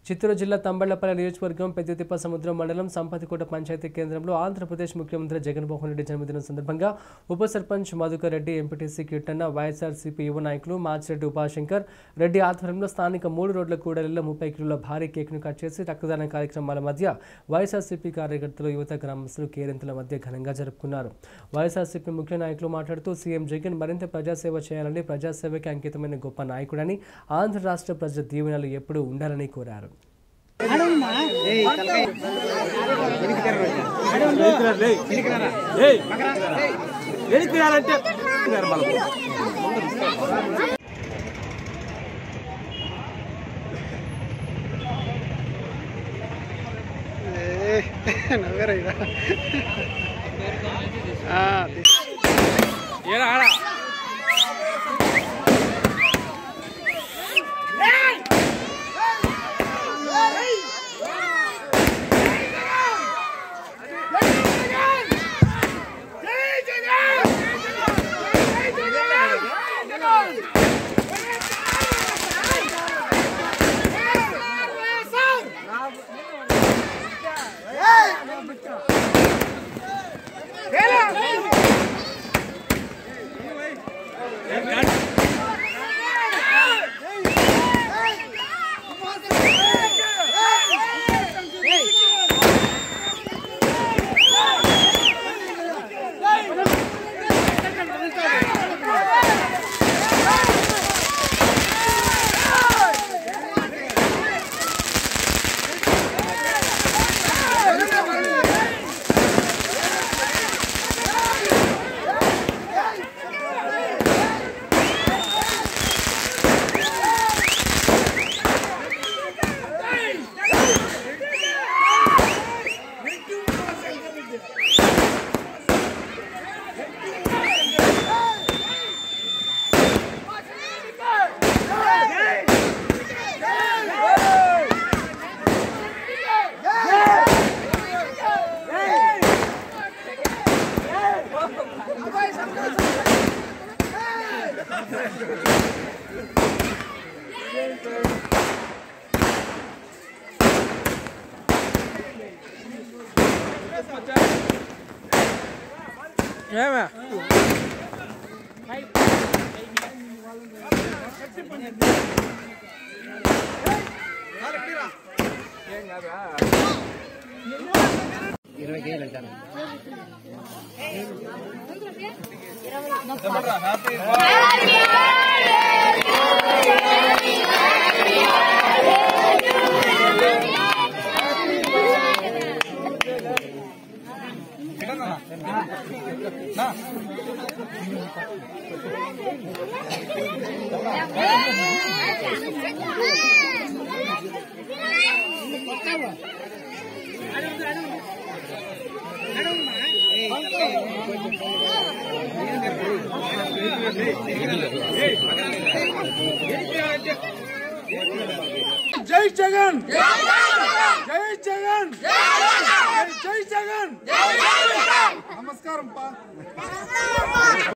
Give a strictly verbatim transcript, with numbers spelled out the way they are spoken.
చిత్తూరు జిల్లా తంబళ్లపల్లి నియోజకవర్గం పెద్దతిప్ప సముద్రం మండలం సంపతికోట పంచాయతీ కేంద్రంలో ఆంధ్రప్రదేశ్ ముఖ్యమంత్రి జగన్మోహన్ రెడ్డి జన్మదినం సందర్భంగా ఉప సర్పంచ్ మధుకర్ రెడ్డి, ఎంపీటీసీ కిట్టన్న, వైఎస్ఆర్సీపీ యువ నాయకులు మాచిరెడ్డి ఉపాశంకర్ రెడ్డి ఆధ్వర్యంలో స్థానిక మూడు రోడ్ల కూడలిలో ముప్పై కిలోల భారీ కేక్ను కట్ చేసి రక్తదాన కార్యక్రమాల మధ్య వైఎస్ఆర్సీపీ కార్యకర్తలు, యువత, గ్రామస్తులు కేరింతల మధ్య ఘనంగా జరుపుకున్నారు. వైఎస్ఆర్సీపీ ముఖ్య నాయకులు మాట్లాడుతూ సీఎం జగన్ మరింత ప్రజాసేవ చేయాలని, ప్రజాసేవకి అంకితమైన గొప్ప నాయకుడని, ఆంధ్ర రాష్ట్ర ప్రజల దీవెనలు ఎప్పుడూ ఉండాలని కోరారు. जय जगन जय जगन जय जगन नमस्कार।